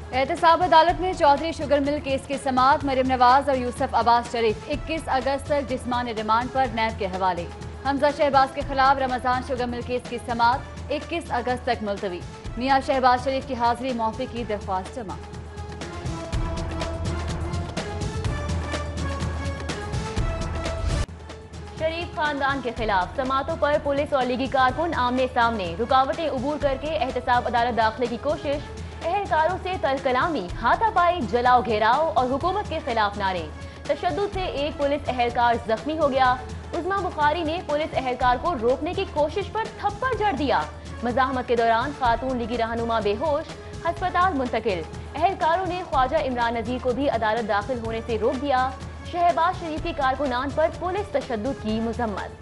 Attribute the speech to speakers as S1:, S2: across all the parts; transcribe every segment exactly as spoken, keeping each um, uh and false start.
S1: एहतसाब अदालत में चौधरी शुगर मिल केस की समाअत। मरियम नवाज और यूसुफ अब्बास शरीफ इक्कीस अगस्त तक जिस्मानी रिमांड पर नैब के हवाले। हमजा शहबाज के खिलाफ रमजान शुगर मिल केस की समाअत इक्कीस अगस्त तक मुलतवी। मियां शहबाज शरीफ की हाजिरी मौफी की दरख्वास्त जमा।
S2: शरीफ खानदान के खिलाफ समातों पर पुलिस और लीगी कारकुन आमने सामने। रुकावटें अबूर करके एहतसाब अदालत दाखिले की कोशिश। अहलकारों से तलकलामी, हाथापाई, जलाओ घेराव और हुकूमत के खिलाफ नारे। तशद्दुद से एक पुलिस अहलकार जख्मी हो गया। उस्मा बुखारी ने पुलिस अहलकार को रोकने की कोशिश पर थप्पड़ जड़ दिया। मज़ाहमत के दौरान खातून लीगी रहनुमा बेहोश, अस्पताल मुंतकिल। अहलकारों ने ख्वाजा इमरान नज़ीर को भी अदालत दाखिल होने से रोक दिया। शहबाज शरीफ की कारकुनान पर पुलिस तशद्दुद की मजम्मत।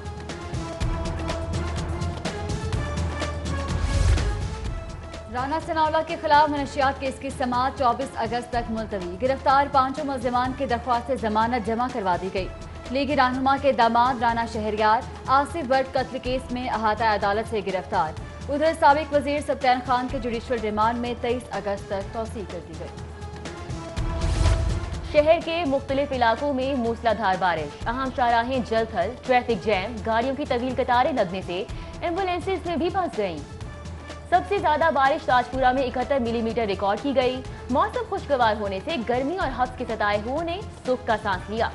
S1: राना सनाउल्लाह के खिलाफ मनशियात केस की समाअत चौबीस अगस्त तक मुलतवी। गिरफ्तार पांचों मुल्जिमान की दरख्वास्त जमानत जमा करवा दी गई। लीगी रहनुमा के दामाद राना शहरियार आसिफ भट्ट कत्ल केस में अहाता अदालत से गिरफ्तार। उधर साबिक वजीर सब्तैन खान के जुडिशल रिमांड में तेईस अगस्त तक तौसीह कर दी गई।
S2: शहर के मुख्तलिफ इलाकों में मूसलाधार बारिश, अहम शाहराहें जल थल, ट्रैफिक जैम, गाड़ियों की तवील कतारें लगने से एम्बुलेंसेज में भी फंस गईं। सबसे ज्यादा बारिश ताजपुरा में इकहत्तर मिलीमीटर रिकॉर्ड की गई। मौसम खुशगवार होने से गर्मी और हफ्स के सताए हुओं ने सुख का सांस लिया।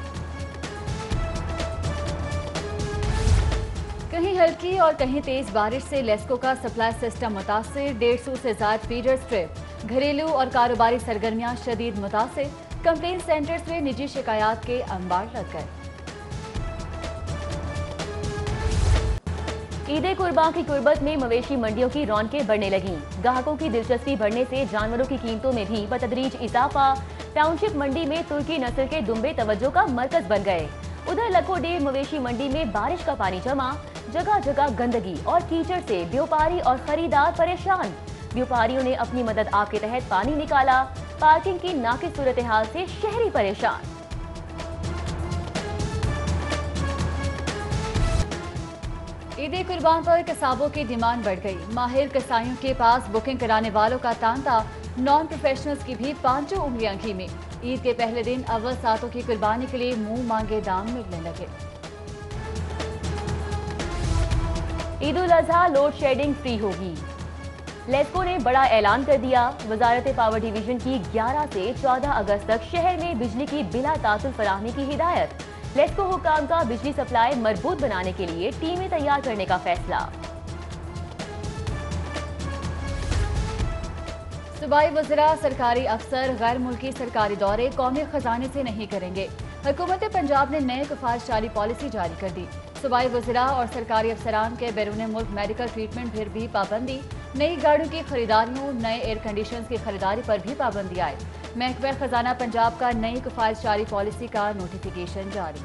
S1: कहीं हल्की और कहीं तेज बारिश से लेस्को का सप्लाई सिस्टम मुतासिर। डेढ़ सौ से ज्यादा फीडर स्ट्रिप। घरेलू और कारोबारी सरगर्मियां शदीद मुतासिर। कंप्लेन सेंटर्स में निजी शिकायत के अंबार लग गए।
S2: ईद कुर्बान की कुर्बत में मवेशी मंडियों की रौनकें बढ़ने लगी। ग्राहकों की दिलचस्पी बढ़ने से जानवरों की कीमतों में भी बतदरीज इजाफा। टाउनशिप मंडी में तुर्की नस्ल के दुम्बे तवज्जो का मरकज बन गए। उधर लखोडेर मवेशी मंडी में बारिश का पानी जमा। जगह जगह गंदगी और कीचड़ से व्यापारी और खरीदार परेशान। व्यापारियों ने अपनी मदद आप के तहत पानी निकाला। पार्किंग की नाकिस सूरत हाल से शहरी परेशान।
S1: ईद कुर्बान पर कसाबों की डिमांड बढ़ गई। माहिर कसाईयों के पास बुकिंग कराने वालों का तांता। नॉन प्रोफेशनल्स की भी पांचों उंगलियां घी में। ईद के पहले दिन अव्वल सातों की कुर्बानी के लिए मुंह मांगे दाम मिलने लगे।
S2: Eid ul Azha load shedding free होगी। लेस्को ने बड़ा ऐलान कर दिया। वजारत पावर डिवीजन की ग्यारह से चौदह अगस्त तक शहर में बिजली की बिला तासुर फराहमी की हिदायत। लेस्को हुकाम का बिजली सप्लाई मजबूत बनाने के लिए टीमें तैयार करने का फैसला।
S1: सूबाई वज़रा, सरकारी अफसर गैर मुल्की सरकारी दौरे कौमी खजाने से नहीं करेंगे। हुकूमत पंजाब ने नए किफायतशारी पॉलिसी जारी कर दी। सूबाई वज़रा और सरकारी अफसरान के बैरून मुल्क मेडिकल ट्रीटमेंट पर भी पाबंदी। नई गाड़ियों की खरीदारियों, नए एयर कंडीशनर्स की खरीदारी पर भी पाबंदी आए। महकमा खजाना पंजाब का नई किफायतशारी पॉलिसी का नोटिफिकेशन जारी।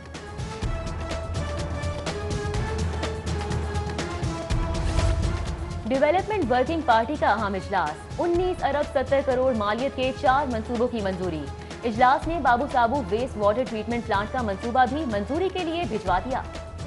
S2: डेवलपमेंट वर्किंग पार्टी का अहम इजलास। उन्नीस अरब सत्तर करोड़ मालियत के चार मंसूबों की मंजूरी। इजलास ने Babu Sabu waste water treatment plant का मंसूबा भी मंजूरी के लिए भिजवा दिया।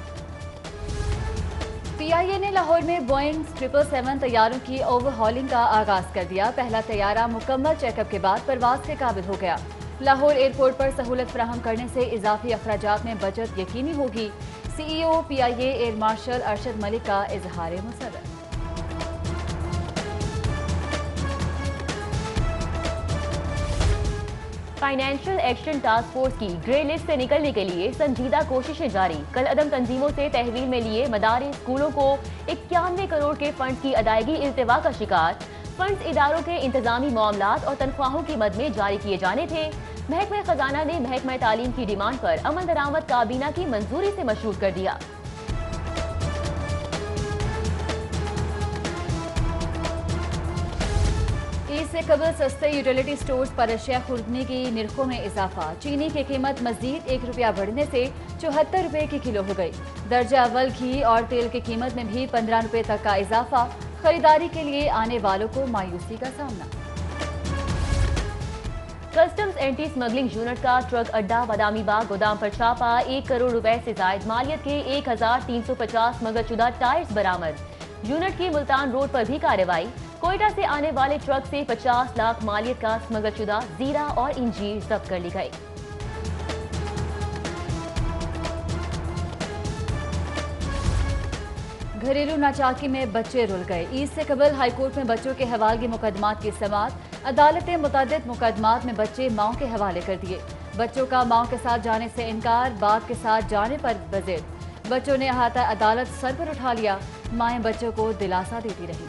S1: पीआईए ने लाहौर में बोइंग ट्रिपल सेवन तैयारों की ओवरहॉलिंग का आगाज कर दिया। पहला तैयारा मुकम्मल चेकअप के बाद परवाज के काबिल हो गया। लाहौर एयरपोर्ट पर सहूलत फराहम करने से इजाफी अखराजात में बचत यकीनी होगी। CEO PIA air marshal Arshad Malik का इजहार मुसर्रत।
S2: फाइनेंशियल एक्शन टास्क फोर्स की ग्रे लिस्ट से निकलने के लिए संजीदा कोशिशें जारी। कल अदम तंजीमों से तहवील में लिए मदारी स्कूलों को इक्यानवे करोड़ के फंड की अदायगी इल्तिवा का शिकार। फंड्स इदारों के इंतजामी मामलात और तनख्वाहों की मद में जारी किए जाने थे। महकमा खजाना ने महकमा तालीम की डिमांड पर अमल दरामद काबीना की मंजूरी से मशरूत कर दिया।
S1: ईद से कबल सस्ते यूटिलिटी स्टोर्स पर अशिया खुर्दनी की निरखों में इजाफा। चीनी की कीमत मजीद एक रुपया बढ़ने से चौहत्तर रुपए की किलो हो गई। दर्जा अव्वल घी और तेल की कीमत में भी पंद्रह रुपए तक का इजाफा। खरीदारी के लिए आने वालों को मायूसी का सामना।
S2: कस्टम्स एंटी स्मगलिंग यूनिट का ट्रक अड्डा बादामी बाग गोदाम पर छापा। एक करोड़ रुपए से जायद मालियत के एक हजार तीन सौ पचास मगरशुदा टायर्स बरामद। यूनिट की मुल्तान रोड पर भी कार्रवाई। कोयटा से आने वाले ट्रक से पचास लाख मालियत का स्मगल शुदा जीरा और इंजीर जब्त कर ली गई।
S1: घरेलू नाचाकी में बच्चे रुल गए। ईद से कबल हाईकोर्ट में बच्चों के हवालगी मुकदमात की समाअत। अदालत ने मुतअद्दिद मुकदमात में बच्चे माओ के हवाले कर दिए। बच्चों का माओ के साथ जाने से इनकार, बाप के साथ जाने पर बजिद। बच्चों ने अहाता अदालत सर पर उठा लिया। माएँ बच्चों को दिलासा देती रही।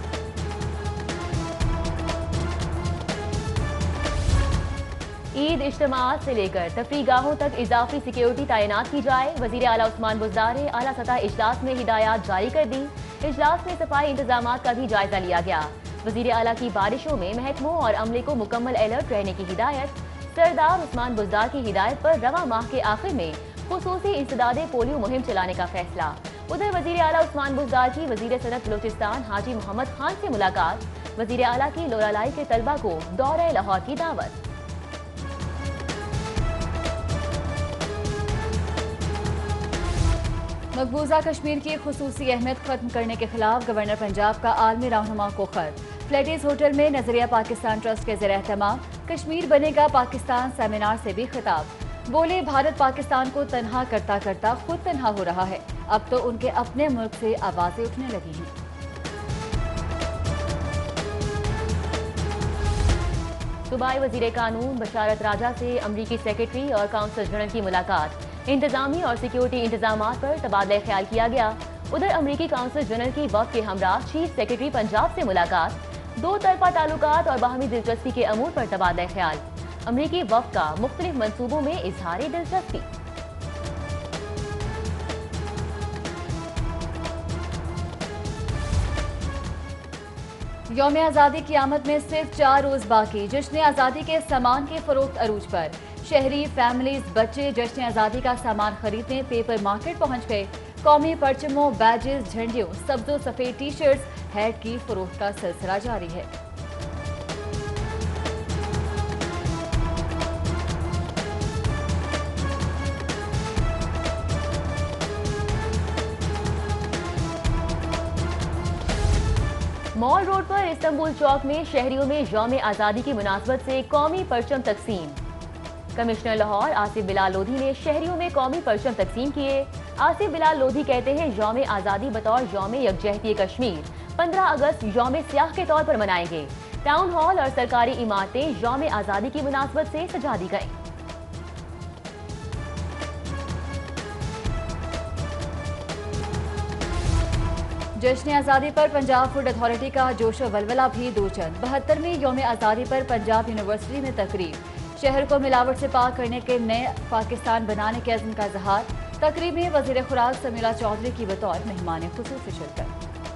S2: ईद इज्तिमाअत से लेकर तफरीगाहों तक इजाफी सिक्योरिटी तैनात की जाए। वजीर आला उस्मान बुज़दार ने आला सतह इजलास में हिदायत जारी कर दी। इजलास में सफाई इंतजामात का भी जायजा लिया गया। वजीर आला की बारिशों में महकमों और अमले को मुकम्मल अलर्ट रहने की हिदायत। सरदार उस्मान बुज़दार की हिदायत पर रवा माह के आखिर में खुसूसी इंसदादे पोलियो मुहिम चलाने का फैसला। उधर वजीर आला उस्मान बुज़दार की वजीर सनत बलोचिस्तान हाजी मोहम्मद खान से मुलाकात। वजीर आला की लोरालाई के तलबा को दौरे लाहौर की दावत।
S1: मकबूजा कश्मीर की खुसूसी अहमियत खत्म करने के खिलाफ गवर्नर पंजाब का आलमी रहनुमा को खत। फ्लैटिस होटल में नजरिया पाकिस्तान ट्रस्ट के ज़ेर एहतमाम कश्मीर बनेगा पाकिस्तान सेमिनार से भी खिताब। बोले, भारत पाकिस्तान को तनहा करता करता खुद तनहा हो रहा है। अब तो उनके अपने मुल्क से आवाजें उठने लगी हैं।
S2: सूबाई वजीर कानून बशारत राजा से अमरीकी सेक्रेटरी और काउंसिल जनरल की मुलाकात। इंतजामी और सिक्योरिटी इंतजामात पर तबादला ख्याल किया गया। उधर अमरीकी काउंसिल जनरल की वफ़द के हमरा चीफ सेक्रेटरी पंजाब से मुलाकात। दो तरफा ताल्लुकात और बाहमी दिलचस्पी के अमूर पर तबादला ख्याल। अमरीकी वफ़द का मुख्तलिफ मंसूबों में इजहार दिलचस्पी।
S1: यौम आज़ादी की आमद में सिर्फ चार रोज बाकी। जश्न आज़ादी के सामान के फरोख्त अरूज पर। शहरी, फैमिलीज, बच्चे जश्न आज़ादी का सामान खरीदने पेपर मार्केट पहुंच गए। कौमी परचमों, बैजेस, झंडियों, सब्जो सफेद टी शर्ट्स, हैट की फरोख्त का सिलसिला जारी है।
S2: मॉल रोड पर इस्तांबुल चौक में शहरियों में यौम आज़ादी की मुनासबत से कौमी परचम तकसीम। कमिश्नर लाहौर आसिफ बिलाल लोधी ने शहरियों में कौमी परचम तकसीम किए। आसिफ बिलाल लोधी कहते हैं, यौम आज़ादी बतौर यौम यकजहती कश्मीर पंद्रह अगस्त यौम सियाह के तौर पर मनाएंगे। टाउन हॉल और सरकारी इमारतें यौम आज़ादी की मुनासबत से सजा दी गई।
S1: जश्न आज़ादी पर पंजाब फूड अथॉरिटी का जोश वलवला भी दूचंद। बहत्तरवीं यौम आज़ादी पर पंजाब यूनिवर्सिटी में तकरीब। शहर को मिलावट से पाक करने के नए पाकिस्तान बनाने के अज़्म का इज़हार। तकरीब में वज़ीर खुराक समीला चौधरी की बतौर मेहमान खुसूसी शिरकत।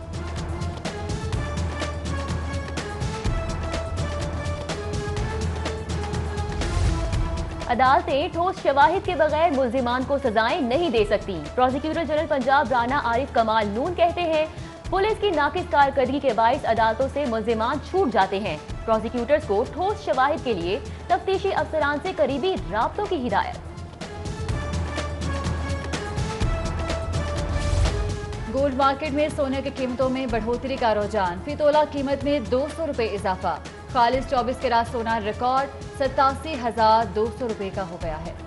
S2: अदालतें ठोस शवाहिद के बगैर मुल्जिमान को सजाएं नहीं दे सकती। प्रोसिक्यूटर जनरल पंजाब राना आरिफ कमाल नून कहते हैं, पुलिस की नाकिस कारकर्दगी के बाइस अदालतों से मुल्जिमान छूट जाते हैं। प्रोसिक्यूटर्स को ठोस शवाहिद के लिए तफ्तीशी अफसरान से करीबी राब्तों की हिदायत।
S1: गोल्ड मार्केट में सोने की कीमतों में बढ़ोतरी का रुझान। फी तोला कीमत में दो सौ रुपए इजाफा। खालिस चौबीस कैरेट सोना रिकॉर्ड सतासी हजार दो सौ रुपए का हो गया है।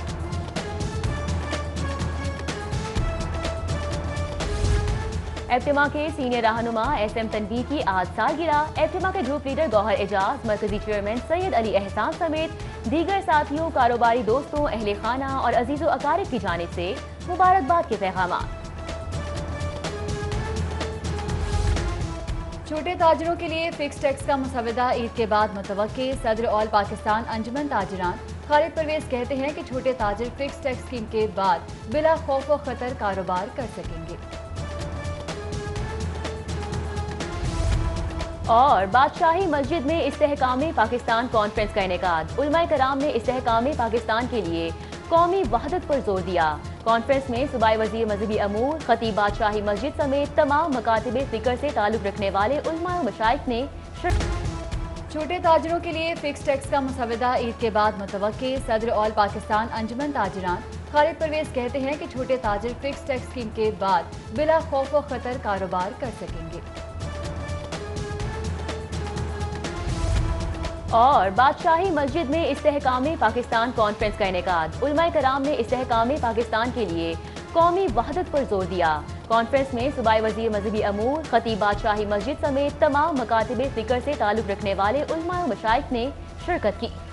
S2: एफ्टिमा के सीनियर रहनुमा एस एम तनवीर की आज सालगिरह। एफ्टिमा के ग्रुप लीडर गौहर एजाज, मरकजी चेयरमैन सैयद अली एहसान समेत दीगर साथियों, कारोबारी दोस्तों, अहले खाना और अजीजों अकारिब की जानिब से मुबारकबाद के पैगाम।
S1: छोटे ताजिरों के लिए फिक्स टैक्स का मुसवदा ईद के बाद मुतवक्की। सदर ऑल पाकिस्तान अंजुमन ताजिरान खालिद परवेज कहते हैं कि छोटे ताजिर फिक्स टैक्स स्कीम के बाद बिला खौफ व खतर कारोबार कर सकेंगे।
S2: और बादशाही मस्जिद में इस्तेहकाम पाकिस्तान कॉन्फ्रेंस का इनेकाद। उलमाए कराम ने इस्तेहकाम पाकिस्तान के लिए कौमी वहदत पर जोर दिया। कॉन्फ्रेंस में सूबाई वजीर मजहबी अमूर, खतीब बादशाही मस्जिद समेत तमाम मकातिब फिक्र से ताल्लुक रखने वाले उलमा व मशाइख ने।
S1: छोटे ताजिरों के लिए फिक्स टैक्स का मुसवदा ईद के बाद मुतवक्की। सदर ऑल पाकिस्तान अंजुमन ताजिरान खालिद परवेज कहते हैं कि छोटे ताजिर फिक्स टैक्स स्कीम के बाद बिला खौफ व खतर कारोबार कर सकेंगे।
S2: اور بادشاہی مسجد میں استحکام پاکستان کانفرنس کا انعقاد۔ علماء کرام نے استحکام پاکستان کے لیے قومی وحدت پر زور دیا۔ کانفرنس میں صوبائی وزیر مذہبی امور، خطیب بادشاہی مسجد سمیت تمام مکاتب فکر سے تعلق رکھنے والے علماء و مشائخ نے شرکت کی۔